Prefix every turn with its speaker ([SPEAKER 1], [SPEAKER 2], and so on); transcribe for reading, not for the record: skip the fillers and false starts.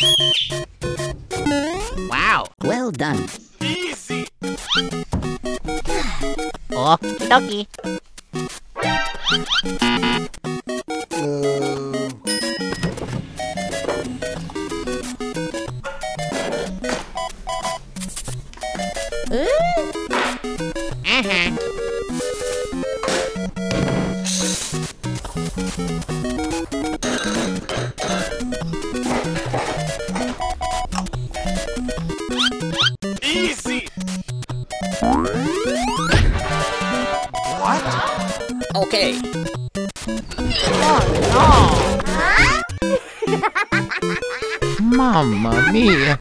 [SPEAKER 1] Wow.
[SPEAKER 2] Well done.
[SPEAKER 3] Easy.
[SPEAKER 1] Okie dokie.
[SPEAKER 3] Easy.
[SPEAKER 2] Okay.
[SPEAKER 1] Mamma mia.